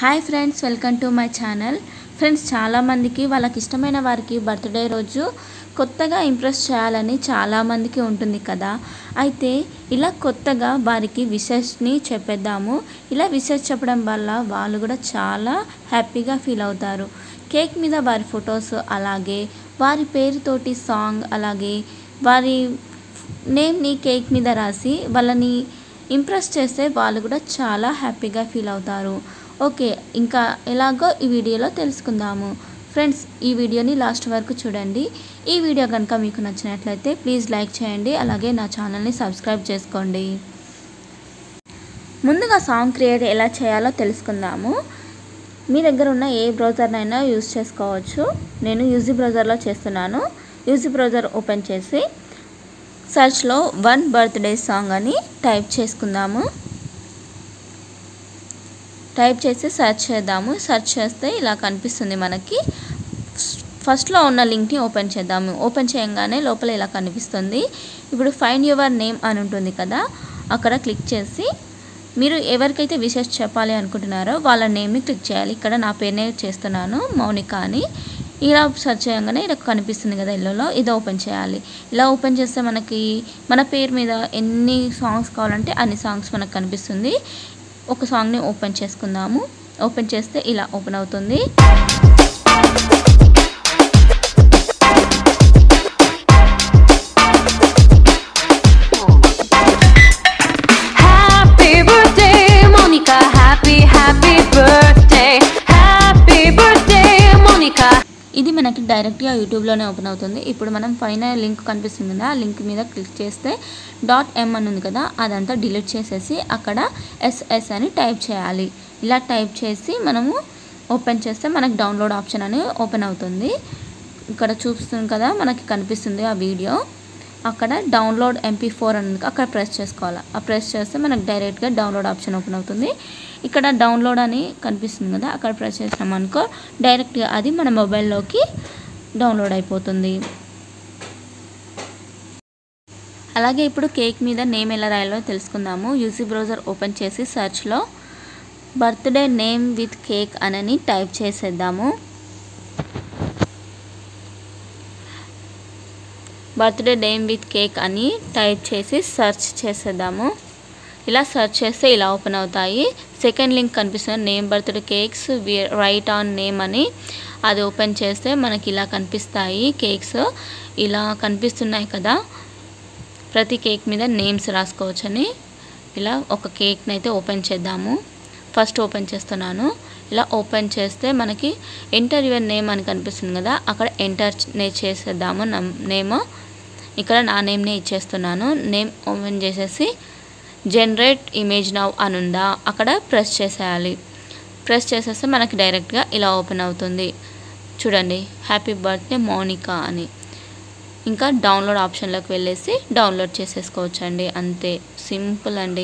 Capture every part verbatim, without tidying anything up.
Hi friends, welcome to my channel. Friends, చాలామందికి వాళ్ళకి ఇష్టమైన వారికి బర్త్డే రోజు కొత్తగా ఇంప్రెస్ చేయాలని చాలామందికి ఉంటుంది కదా. అయితే ఇలా కొత్తగా వారికి విషెస్ని చెప్పేద్దాము. ఇలా విషెస్ చెప్పడం వల్ల వాళ్ళు కూడా చాలా హ్యాపీగా ఫీల్ అవుతారు. కేక్ మీద వారి ఫొటోస్, అలాగే వారి పేరుతోటి సాంగ్, అలాగే వారి నేమ్ని కేక్ మీద రాసి వాళ్ళని ఇంప్రెస్ చేస్తే వాళ్ళు కూడా చాలా హ్యాపీగా ఫీల్ అవుతారు. ఓకే, ఇంకా ఎలాగో ఈ వీడియోలో తెలుసుకుందాము. ఫ్రెండ్స్, ఈ వీడియోని లాస్ట్ వరకు చూడండి. ఈ వీడియో కనుక మీకు నచ్చినట్లయితే ప్లీజ్ లైక్ చేయండి, అలాగే నా ఛానల్ని సబ్స్క్రైబ్ చేసుకోండి. ముందుగా సాంగ్ క్రియేట్ ఎలా చేయాలో తెలుసుకుందాము. మీ దగ్గర ఉన్న ఏ బ్రౌజర్నైనా యూజ్ చేసుకోవచ్చు. నేను యూజీ బ్రౌజర్లో చేస్తున్నాను. యూజీ బ్రౌజర్ ఓపెన్ చేసి సెర్చ్లో వన్ బర్త్డే సాంగ్ అని టైప్ చేసుకుందాము. టైప్ చేసి సెర్చ్ చేద్దాము. సెర్చ్ చేస్తే ఇలా కనిపిస్తుంది మనకి. ఫస్ట్లో ఉన్న లింక్ని ఓపెన్ చేద్దాము. ఓపెన్ చేయగానే లోపల ఇలా కనిపిస్తుంది. ఇప్పుడు ఫైండ్ యువర్ నేమ్ అని ఉంటుంది కదా, అక్కడ క్లిక్ చేసి మీరు ఎవరికైతే విషెస్ చెప్పాలి అనుకుంటున్నారో వాళ్ళ నేమ్ని క్లిక్ చేయాలి. ఇక్కడ నా పేరునే చేస్తున్నాను, మౌనిక అని. ఇలా సెర్చ్ చేయగానే ఇలా కనిపిస్తుంది కదా ఇల్లులో, ఇది ఓపెన్ చేయాలి. ఇలా ఓపెన్ చేస్తే మనకి మన పేరు మీద ఎన్ని సాంగ్స్ కావాలంటే అన్ని సాంగ్స్ మనకు కనిపిస్తుంది. ఒక సాంగ్ని ఓపెన్ చేసుకుందాము. ఓపెన్ చేస్తే ఇలా ఓపెన్ అవుతుంది. Happy birthday Monika, happy happy birthday, happy birthday Monika. ఇది మనకి డైరెక్ట్గా యూట్యూబ్లోనే ఓపెన్ అవుతుంది. ఇప్పుడు మనం పైన లింక్ కనిపిస్తుంది కదా, ఆ లింక్ మీద క్లిక్ చేస్తే డాట్ ఎమ్ అని ఉంది కదా, అదంతా డిలీట్ చేసేసి అక్కడ ఎస్ఎస్ అని టైప్ చేయాలి. ఇలా టైప్ చేసి మనము ఓపెన్ చేస్తే మనకి డౌన్లోడ్ ఆప్షన్ అని ఓపెన్ అవుతుంది. ఇక్కడ చూపిస్తుంది కదా, మనకి కనిపిస్తుంది ఆ వీడియో. అక్కడ డౌన్లోడ్ ఎంపీ ఫోర్ అని ఉంది, అక్కడ ప్రెస్ చేసుకోవాలి. ఆ ప్రెస్ చేస్తే మనకు డైరెక్ట్గా డౌన్లోడ్ ఆప్షన్ ఓపెన్ అవుతుంది. ఇక్కడ డౌన్లోడ్ అని కనిపిస్తుంది కదా, అక్కడ ప్రెస్ చేసినాం అనుకో డైరెక్ట్గా అది మన మొబైల్లోకి డౌన్లోడ్ అయిపోతుంది. అలాగే ఇప్పుడు కేక్ మీద నేమ్ ఎలా రాయాలో తెలుసుకుందాము. యూజీ బ్రౌజర్ ఓపెన్ చేసి సెర్చ్లో బర్త్డే నేమ్ విత్ కేక్ అని టైప్ చేసేద్దాము. బర్త్డే నేమ్ విత్ కేక్ అని టైప్ చేసి సెర్చ్ చేసేద్దాము. ఇలా సెర్చ్ చేస్తే ఇలా ఓపెన్ అవుతాయి. సెకండ్ లింక్ కనిపిస్తుంది, name birthday cakes write on name అని. అది ఓపెన్ చేస్తే మనకి ఇలా కనిపిస్తాయి కేక్స్. ఇలా కనిపిస్తున్నాయి కదా, ప్రతి కేక్ మీద నేమ్స్ రాసుకోవచ్చని. ఇలా ఒక కేక్ని అయితే ఓపెన్ చేద్దాము. ఫస్ట్ ఓపెన్ చేస్తున్నాను. ఇలా ఓపెన్ చేస్తే మనకి ఎంటర్ యువర్ నేమ్ అని కనిపిస్తుంది కదా, అక్కడ ఎంటర్ చేసేద్దాము నేమ్. ఇక్కడ నా నేమ్నే ఇచ్చేస్తున్నాను. నేమ్ ఓపెన్ చేసేసి జనరేట్ ఇమేజ్ నౌ అని ఉందా, అక్కడ ప్రెస్ చేసేయాలి. ప్రెస్ చేసేస్తే మనకి డైరెక్ట్గా ఇలా ఓపెన్ అవుతుంది. చూడండి, హ్యాపీ బర్త్డే మౌనికా అని. ఇంకా డౌన్లోడ్ ఆప్షన్లోకి వెళ్ళేసి డౌన్లోడ్ చేసేసుకోవచ్చు అండి. అంతే, సింపుల్ అండి.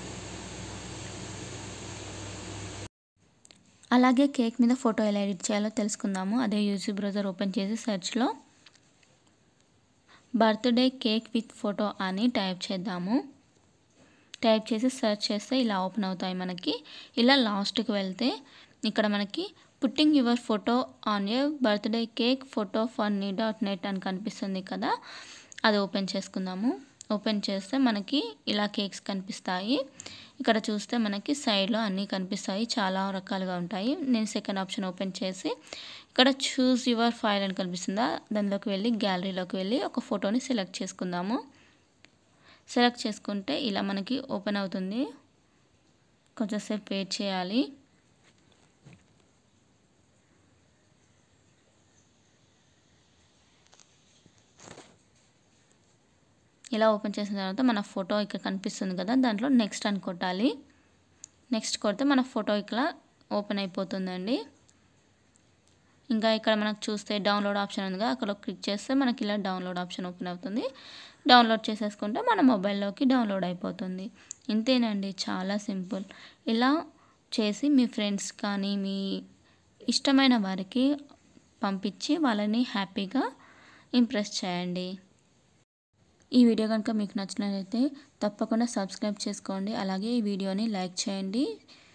అలాగే కేక్ మీద ఫోటో ఎలా ఎడిట్ చేయాలో తెలుసుకుందాము. అదే యూట్యూబ్ బ్రౌజర్ ఓపెన్ చేసి సెర్చ్లో బర్త్డే కేక్ విత్ ఫోటో అని టైప్ చేద్దాము. టైప్ చేసి సెర్చ్ చేస్తే ఇలా ఓపెన్ అవుతాయి మనకి. ఇలా లాస్ట్కి వెళ్తే ఇక్కడ మనకి putting your photo on your birthday cake photo funny dot net అని కనిపిస్తుంది కదా, అది ఓపెన్ చేసుకుందాము. ఓపెన్ చేస్తే మనకి ఇలా కేక్స్ కనిపిస్తాయి. ఇక్కడ చూస్తే మనకి సైడ్లో అన్నీ కనిపిస్తాయి, చాలా రకాలుగా ఉంటాయి. నేను సెకండ్ ఆప్షన్ ఓపెన్ చేసి ఇక్కడ చూస్ యువర్ ఫైల్ అని కనిపిస్తుందా, దానిలోకి వెళ్ళి గ్యాలరీలోకి వెళ్ళి ఒక ఫోటోని సెలెక్ట్ చేసుకుందాము. సెలెక్ట్ చేసుకుంటే ఇలా మనకి ఓపెన్ అవుతుంది. కొంచెంసేపు వెయిట్ చేయాలి. ఇలా ఓపెన్ చేసిన తర్వాత మన ఫోటో ఇక్కడ కనిపిస్తుంది కదా, దాంట్లో నెక్స్ట్ అని కొట్టాలి. నెక్స్ట్ కొడితే మన ఫోటో ఇక్కడ ఓపెన్ అయిపోతుందండి. ఇంకా ఇక్కడ మనకు చూస్తే డౌన్లోడ్ ఆప్షన్ ఉందిగా, అక్కడ క్లిక్ చేస్తే మనకి ఇలా డౌన్లోడ్ ఆప్షన్ ఓపెన్ అవుతుంది. డౌన్లోడ్ చేసేసుకుంటే మన మొబైల్లోకి డౌన్లోడ్ అయిపోతుంది. ఇంతేనండి, చాలా సింపుల్. ఇలా చేసి మీ ఫ్రెండ్స్ కానీ మీ ఇష్టమైన వారికి పంపించి వాళ్ళని హ్యాపీగా ఇంప్రెస్ చేయండి. ఈ వీడియో కనుక మీకు నచ్చినట్లయితే తప్పకుండా సబ్స్క్రైబ్ చేసుకోండి. అలాగే ఈ వీడియోని లైక్ చేయండి,